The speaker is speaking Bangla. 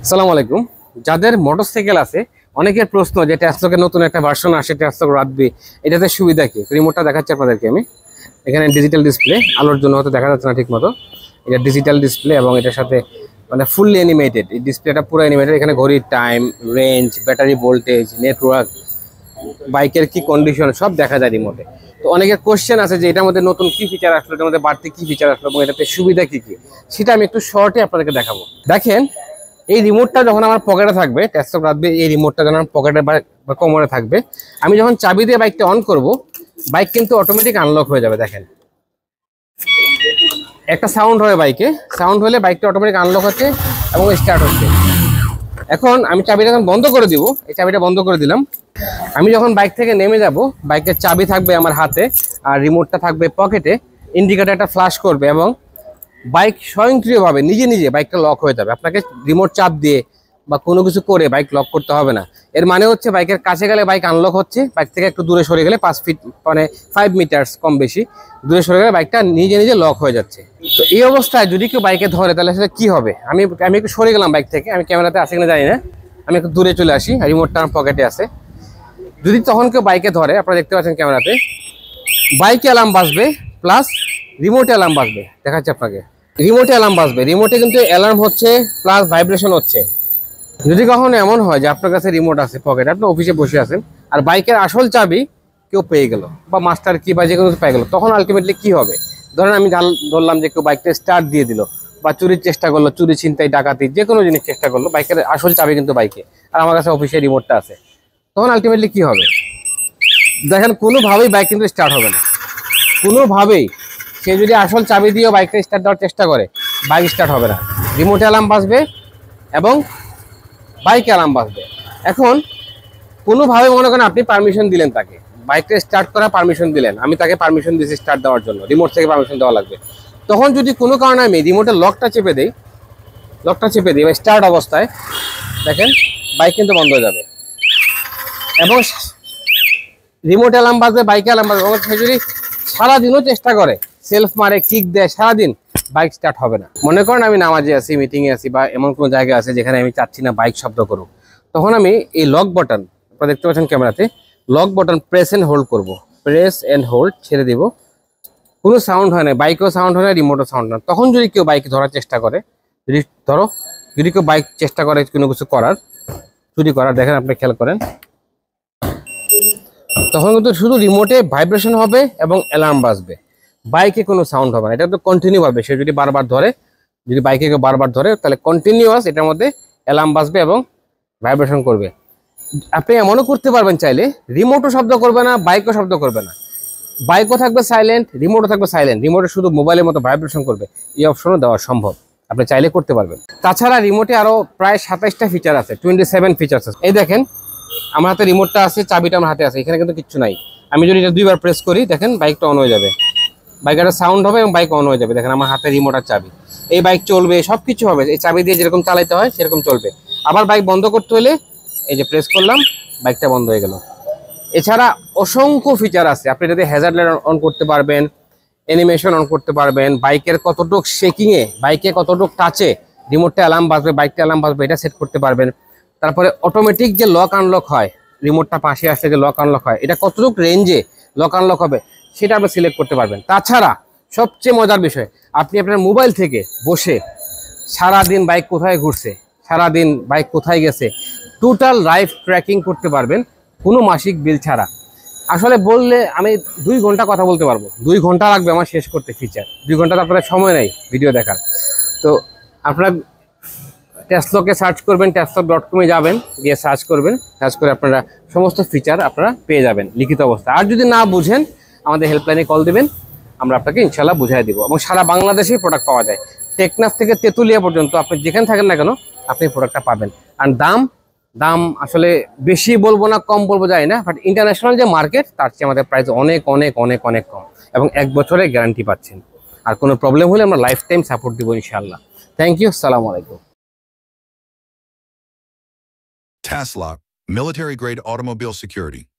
আসসালামু আলাইকুম। যাদের মোটরসাইকেল আছে অনেকের প্রশ্ন যে টেসলাকে নতুন একটা ভার্সন আসে টেসলা রাখবে, এটাতে সুবিধা কি? রিমোটটা দেখাচ্ছি আপনাদেরকে আমি। এখানে ডিজিটাল ডিসপ্লে, আলোর জন্য হয়তো দেখা যাচ্ছে না ঠিক মতো। এটা ডিজিটাল ডিসপ্লে এবং এটার সাথে মানে ফুললি অ্যানিমেটেড। এই ডিসপ্লেটা পুরো অ্যানিমেটেড। এখানে ঘড়ির time, range, battery voltage, network, বাইকের কি কন্ডিশন সব দেখা যায় রিমোটে। তো অনেকের কোশ্চেন আছে যে এটার মধ্যে নতুন কি ফিচার আসলো, এটার মধ্যে বাড়তি কি ফিচার আসলো এবং এটাতে সুবিধা কি কি, সেটা আমি একটু শর্টে আপনাদেরকে দেখাবো। দেখেন, এই রিমোটটা যখন আমার পকেটে থাকবে, টেসলা রাখবে, এই রিমোটটা যখন আমার পকেটে বা কোমরে থাকবে, আমি যখন চাবি দিয়ে বাইকটা অন করব, বাইক কিন্তু অটোমেটিক আনলক হয়ে যাবে। দেখেন, একটা সাউন্ড হয় বাইকে, সাউন্ড হলে বাইকটা অটোমেটিক আনলক হচ্ছে এবং স্টার্ট হচ্ছে। এখন আমি চাবিটা যখন বন্ধ করে দিব, এই চাবিটা বন্ধ করে দিলাম, আমি যখন বাইক থেকে নেমে যাব, বাইকের চাবি থাকবে আমার হাতে আর রিমোটটা থাকবে পকেটে, ইন্ডিকেটরটা ফ্ল্যাশ করবে এবং বাইক স্বয়ংক্রিয়ভাবে নিজে নিজে বাইকটা লক হয়ে যাবে। আপনাকে রিমোট চাপ দিয়ে বা কোনো কিছু করে বাইক লক করতে হবে না। এর মানে হচ্ছে বাইকের কাছে গেলে বাইক আনলক হচ্ছে, বাইক থেকে একটু দূরে সরে গেলে 5 ফিট মানে 5 মিটার্স কম বেশি দূরে সরে গেলে বাইকটা নিজে নিজে লক হয়ে যাচ্ছে। তো এই অবস্থায় যদি কেউ বাইকে ধরে তাহলে সেটা কী হবে? আমি একটু সরে গেলাম বাইক থেকে, আমি ক্যামেরাতে আসে কিনা জানি না, আমি একটু দূরে চলে আসি, রিমোটটা আমার পকেটে আছে। যদি তখন কেউ বাইকে ধরে, আপনারা দেখতে পাচ্ছেন ক্যামেরাতে, বাইকে অ্যালার্ম বাজবে প্লাস রিমোটে অ্যালার্ম বাজবে। দেখাচ্ছি আপনাকে, রিমোটে অ্যালার্ম বাজবে, রিমোটে কিন্তু অ্যালার্ম হচ্ছে প্লাস ভাইব্রেশন হচ্ছে। যদি কখনো এমন হয় যে আপনার কাছে রিমোট আছে পকেটে, আপনি অফিসে বসে আছেন আর বাইকের আসল চাবি কেউ পেয়ে গেল বা মাস্টার কি বা যে কোনো পেয়ে গেল, তখন আলটিমেটলি কি হবে? ধরেন আমি ধরলাম যে কেউ বাইকটা স্টার্ট দিয়ে দিল বা চুরির চেষ্টা করলো, চুরি, ছিনতাই, ডাকাতি, যে কোনো জিনিস চেষ্টা করলো, বাইকের আসল চাবি কিন্তু বাইকে আর আমার কাছে অফিসে রিমোটটা আছে, তখন আলটিমেটলি কি হবে? দেখেন, কোনোভাবেই বাইক কিন্তু স্টার্ট হবে না, কোনোভাবেই। সে যদি আসল চাবি দিয়েও বাইকটা স্টার্ট দেওয়ার চেষ্টা করে, বাইক স্টার্ট হবে না। রিমোটে অ্যালার্ম বাজবে এবং বাইকে অ্যালার্ম বাজবে। এখন কোনোভাবে মনে করেন আপনি পারমিশন দিলেন তাকে, বাইকটা স্টার্ট করার পারমিশন দিলেন, আমি তাকে পারমিশন দিয়েছি স্টার্ট দেওয়ার জন্য, রিমোট থেকে পারমিশন দেওয়া লাগবে। তখন যদি কোনো কারণে আমি রিমোটের লকটা চেপে দিই বা স্টার্ট অবস্থায়, দেখেন বাইক কিন্তু বন্ধ হয়ে যাবে এবং রিমোট অ্যালার্ম বাজবে, বাইকে অ্যালার্ম বাজবে। এবং সে যদি সারাদিনও চেষ্টা করে, সেলফ মারে, কিক দেয়, সারাদিন বাইক স্টার্ট হবে না। মনে করেন আমি নামাজে আছি, মিটিংয়ে আছি বা এমন কোনো জায়গায় আছে যেখানে আমি চাচ্ছি না বাইক শব্দ করুক, তখন আমি এই লক বাটন, আপনারা দেখতে পাচ্ছেন ক্যামেরাতে, lock button press and hold করবো, প্রেস অ্যান্ড হোল্ড ছেড়ে দিব, কোনো সাউন্ড হয় না, বাইকেও সাউন্ড হয় না, রিমোটও সাউন্ড হয় না। তখন যদি কেউ বাইক ধরার চেষ্টা করে, যদি কেউ বাইক চেষ্টা করে কোনো কিছু করার, চুরি করার, দেখেন আপনি খেয়াল করেন, তখন কিন্তু শুধু রিমোটে ভাইব্রেশন হবে এবং অ্যালার্ম বাজবে, বাইকে কোনো সাউন্ড হবে না। এটা তো কন্টিনিউ হবে, সে যদি বারবার ধরে, যদি বাইকে কেউ বারবার ধরে, তাহলে কন্টিনিউয়াস এটার মধ্যে অ্যালার্ম বাজবে এবং ভাইব্রেশন করবে। আপনি এমনও করতে পারবেন চাইলে, রিমোটও শব্দ করবে না, বাইকও শব্দ করবে না, বাইকও থাকবে সাইলেন্ট, রিমোটও থাকবে সাইলেন্ট, রিমোটে শুধু মোবাইলের মতো ভাইব্রেশন করবে। এই অপশনও দেওয়া সম্ভব, আপনি চাইলে করতে পারবেন। তাছাড়া রিমোটে আরও প্রায় 27টা ফিচার আছে, 27 ফিচার্স আছে। এই দেখেন, আমার হাতে রিমোটটা আছে, চাবিটা আমার হাতে আছে, এখানে কিন্তু কিচ্ছু নাই। আমি যদি এটা 2বার প্রেস করি, দেখেন বাইকটা অন হয়ে যাবে, বাইকের একটা সাউন্ড হবে এবং বাইক অন হয়ে যাবে। দেখেন আমার হাতে রিমোট আর চাবি, এই বাইক চলবে, সব কিছু হবে, এই চাবি দিয়ে যেরকম চালাতে হয় সেরকম চলবে। আবার বাইক বন্ধ করতে হলে এই যে প্রেস করলাম, বাইকটা বন্ধ হয়ে গেল। এছাড়া অসংখ্য ফিচার আছে, আপনি যদি হ্যাজার্ড লাইট অন করতে পারবেন, অ্যানিমেশন অন করতে পারবেন, বাইকের কতটুক শেকিংয়ে, বাইকে কতটুক টাচে রিমোটটা অ্যালার্ম বাজবে, বাইকটা অ্যালার্ম বাজবে, এটা সেট করতে পারবেন। তারপরে অটোমেটিক যে লক আনলক হয়, রিমোটটা পাশে আসলে যে লক আনলক হয়, এটা কতটুক রেঞ্জে লক আনলক হবে সেটা আপনি সিলেক্ট করতে পারবেন। তাছাড়া সবচেয়ে মজার বিষয়, আপনি আপনার মোবাইল থেকে বসে সারাদিন বাইক কোথায় ঘুরছে, সারাদিন বাইক কোথায় গেছে, টোটাল লাইফ ট্র্যাকিং করতে পারবেন কোনো মাসিক বিল ছাড়া। আসলে বললে আমি 2 ঘন্টা কথা বলতে পারবো, 2 ঘন্টা লাগবে আমার শেষ করতে ফিচার, 2 ঘন্টা আপনাদের সময় নেই ভিডিও দেখার। তো আপনারা টেসলাকে সার্চ করবেন, tesla.com যাবেন, গিয়ে সার্চ করবেন, সার্চ করে আপনারা সমস্ত ফিচার আপনারা পেয়ে যাবেন লিখিত অবস্থা। আর যদি না বুঝেন, আমাদের হেল্পলাইনে কল দিবেন, আমরা আপনাকে ইনশাল্লাহ বুঝিয়ে দিব। এবং সারা বাংলাদেশেই প্রোডাক্ট পাওয়া যায়, টেকনাফ থেকে তেঁতুলিয়া পর্যন্ত আপনি যেখানে থাকেন না কেন আপনি প্রোডাক্টটা পাবেন। আর দাম আসলে বেশি বলবো না, কম বলবো যাই না, বাট ইন্টারন্যাশনাল যে মার্কেট তার চেয়ে আমাদের প্রাইস অনেক অনেক অনেক অনেক কম এবং 1 বছরের গ্যারান্টি পাচ্ছেন। আর কোনো প্রবলেম হলে আমরা লাইফ টাইম সাপোর্ট দিব ইনশাআল্লাহ। থ্যাংক ইউ, আসসালামু আলাইকুম। TASLOC, military-grade automobile security.